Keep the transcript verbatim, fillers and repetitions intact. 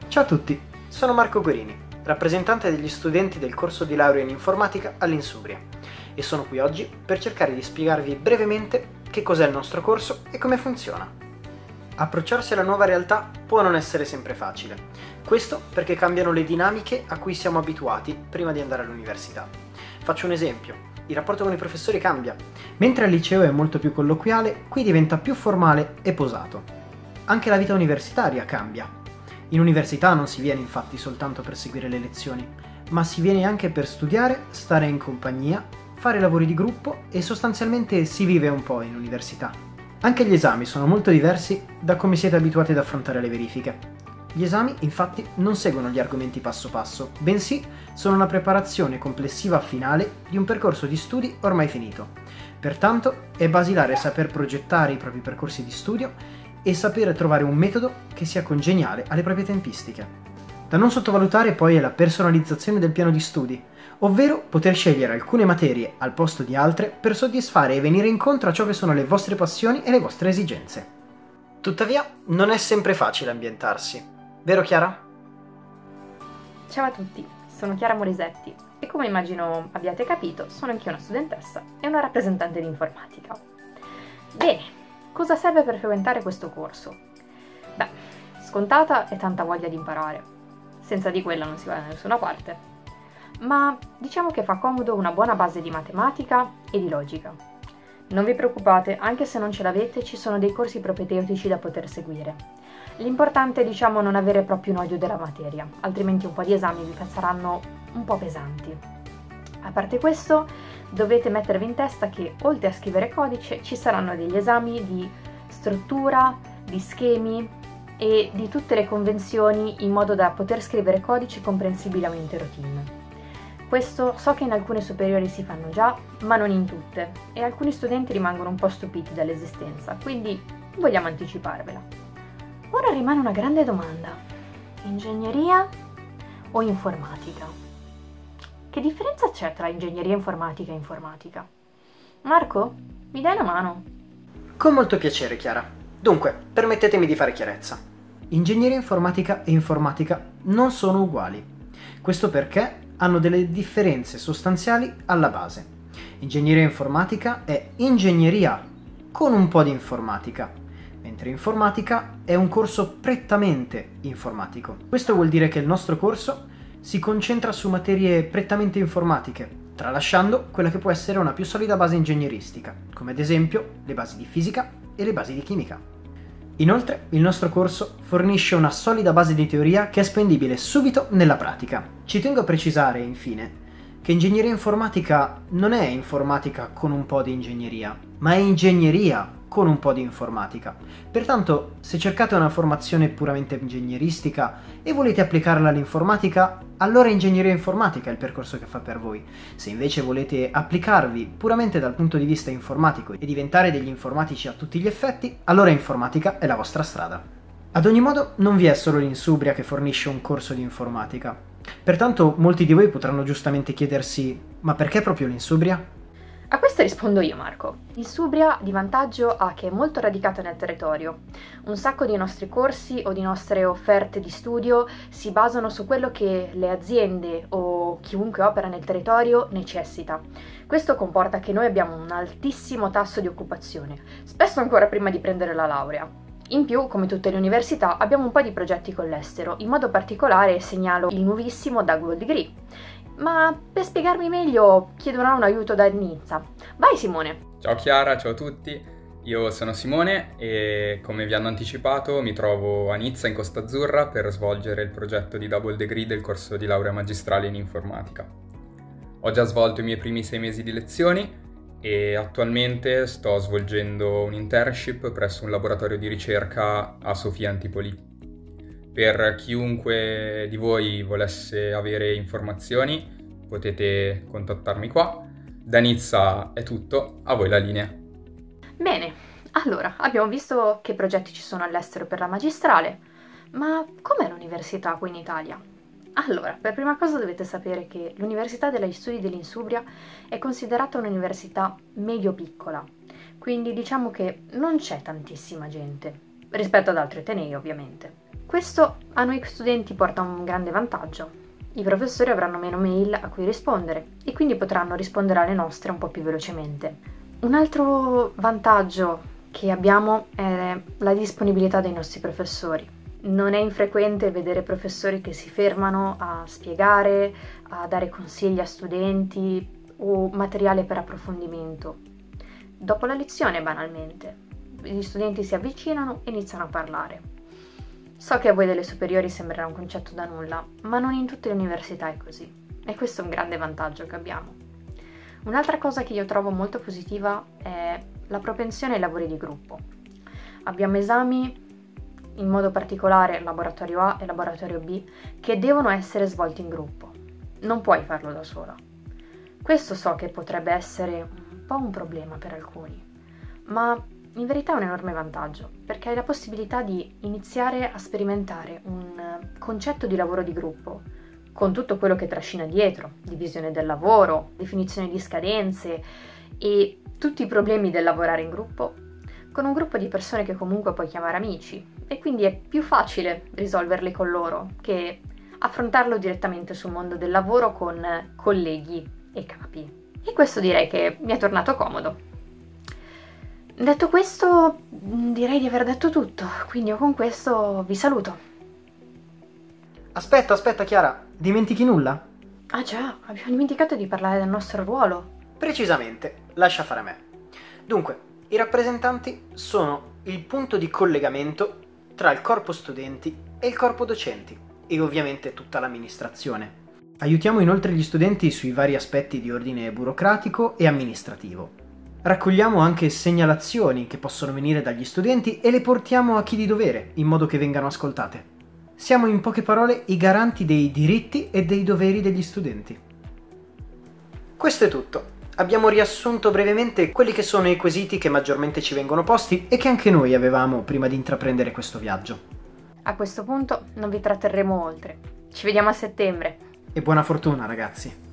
Ciao a tutti, sono Marco Gorini, rappresentante degli studenti del corso di laurea in informatica all'Insubria, e sono qui oggi per cercare di spiegarvi brevemente che cos'è il nostro corso e come funziona. Approcciarsi alla nuova realtà può non essere sempre facile, questo perché cambiano le dinamiche a cui siamo abituati prima di andare all'università. Faccio un esempio. Il rapporto con i professori cambia. Mentre al liceo è molto più colloquiale, qui diventa più formale e posato. Anche la vita universitaria cambia. In università non si viene infatti soltanto per seguire le lezioni, ma si viene anche per studiare, stare in compagnia, fare lavori di gruppo e sostanzialmente si vive un po' in università. Anche gli esami sono molto diversi da come siete abituati ad affrontare le verifiche. Gli esami, infatti, non seguono gli argomenti passo passo, bensì sono una preparazione complessiva finale di un percorso di studi ormai finito. Pertanto è basilare saper progettare i propri percorsi di studio e sapere trovare un metodo che sia congeniale alle proprie tempistiche. Da non sottovalutare poi è la personalizzazione del piano di studi, ovvero poter scegliere alcune materie al posto di altre per soddisfare e venire incontro a ciò che sono le vostre passioni e le vostre esigenze. Tuttavia, non è sempre facile ambientarsi. Vero Chiara? Ciao a tutti, sono Chiara Morisetti e come immagino abbiate capito sono anch'io una studentessa e una rappresentante di informatica. Bene, cosa serve per frequentare questo corso? Beh, scontata e tanta voglia di imparare. Senza di quella non si va da nessuna parte. Ma diciamo che fa comodo una buona base di matematica e di logica. Non vi preoccupate, anche se non ce l'avete ci sono dei corsi propedeutici da poter seguire. L'importante è, diciamo, non avere proprio un odio della materia, altrimenti un po' di esami vi saranno un po' pesanti. A parte questo, dovete mettervi in testa che, oltre a scrivere codice, ci saranno degli esami di struttura, di schemi e di tutte le convenzioni in modo da poter scrivere codice comprensibilmente routine. Questo so che in alcune superiori si fanno già, ma non in tutte, e alcuni studenti rimangono un po' stupiti dall'esistenza, quindi vogliamo anticiparvela. Ora rimane una grande domanda. Ingegneria o informatica? Che differenza c'è tra ingegneria informatica e informatica? Marco, mi dai una mano? Con molto piacere, Chiara. Dunque, permettetemi di fare chiarezza. Ingegneria informatica e informatica non sono uguali. Questo perché hanno delle differenze sostanziali alla base. Ingegneria informatica è ingegneria con un po' di informatica, mentre informatica è un corso prettamente informatico. Questo vuol dire che il nostro corso si concentra su materie prettamente informatiche, tralasciando quella che può essere una più solida base ingegneristica, come ad esempio le basi di fisica e le basi di chimica. Inoltre, il nostro corso fornisce una solida base di teoria che è spendibile subito nella pratica. Ci tengo a precisare, infine, che ingegneria informatica non è informatica con un po' di ingegneria, ma è ingegneria con un po' di informatica. Pertanto, se cercate una formazione puramente ingegneristica e volete applicarla all'informatica, allora ingegneria informatica è il percorso che fa per voi. Se invece volete applicarvi puramente dal punto di vista informatico e diventare degli informatici a tutti gli effetti, allora informatica è la vostra strada. Ad ogni modo, non vi è solo l'Insubria che fornisce un corso di informatica. Pertanto, molti di voi potranno giustamente chiedersi: ma perché proprio l'Insubria? A questo rispondo io, Marco. L'Insubria di vantaggio ha che è molto radicata nel territorio. Un sacco di nostri corsi o di nostre offerte di studio si basano su quello che le aziende o chiunque opera nel territorio necessita. Questo comporta che noi abbiamo un altissimo tasso di occupazione, spesso ancora prima di prendere la laurea. In più, come tutte le università, abbiamo un po' di progetti con l'estero, in modo particolare segnalo il nuovissimo Double Degree. Ma per spiegarmi meglio chiederò un aiuto da Nizza. Vai Simone! Ciao Chiara, ciao a tutti, io sono Simone e come vi hanno anticipato mi trovo a Nizza in Costa Azzurra per svolgere il progetto di Double Degree del corso di laurea magistrale in informatica. Ho già svolto i miei primi sei mesi di lezioni e attualmente sto svolgendo un internship presso un laboratorio di ricerca a Sofia Antipoli. Per chiunque di voi volesse avere informazioni potete contattarmi qua. Da Nizza è tutto, a voi la linea. Bene, allora abbiamo visto che progetti ci sono all'estero per la magistrale, ma com'è l'università qui in Italia? Allora, per prima cosa dovete sapere che l'Università degli Studi dell'Insubria è considerata un'università medio-piccola, quindi diciamo che non c'è tantissima gente, rispetto ad altri atenei ovviamente. Questo a noi studenti porta un grande vantaggio. I professori avranno meno mail a cui rispondere e quindi potranno rispondere alle nostre un po' più velocemente. Un altro vantaggio che abbiamo è la disponibilità dei nostri professori. Non è infrequente vedere professori che si fermano a spiegare, a dare consigli a studenti o materiale per approfondimento. Dopo la lezione, banalmente, gli studenti si avvicinano e iniziano a parlare. So che a voi delle superiori sembrerà un concetto da nulla, ma non in tutte le università è così. E questo è un grande vantaggio che abbiamo. Un'altra cosa che io trovo molto positiva è la propensione ai lavori di gruppo. Abbiamo esami, in modo particolare laboratorio A e laboratorio B, che devono essere svolti in gruppo. Non puoi farlo da sola. Questo so che potrebbe essere un po' un problema per alcuni, ma in verità è un enorme vantaggio, perché hai la possibilità di iniziare a sperimentare un concetto di lavoro di gruppo, con tutto quello che trascina dietro, divisione del lavoro, definizione di scadenze e tutti i problemi del lavorare in gruppo, con un gruppo di persone che comunque puoi chiamare amici, e quindi è più facile risolverli con loro che affrontarlo direttamente sul mondo del lavoro con colleghi e capi. E questo direi che mi è tornato comodo. Detto questo, direi di aver detto tutto, quindi io con questo vi saluto. Aspetta, aspetta Chiara, dimentichi nulla? Ah già, abbiamo dimenticato di parlare del nostro ruolo. Precisamente, lascia fare a me. Dunque, i rappresentanti sono il punto di collegamento tra il corpo studenti e il corpo docenti, e ovviamente tutta l'amministrazione. Aiutiamo inoltre gli studenti sui vari aspetti di ordine burocratico e amministrativo. Raccogliamo anche segnalazioni che possono venire dagli studenti e le portiamo a chi di dovere, in modo che vengano ascoltate. Siamo in poche parole i garanti dei diritti e dei doveri degli studenti. Questo è tutto. Abbiamo riassunto brevemente quelli che sono i quesiti che maggiormente ci vengono posti e che anche noi avevamo prima di intraprendere questo viaggio. A questo punto non vi tratterremo oltre. Ci vediamo a settembre. E buona fortuna, ragazzi!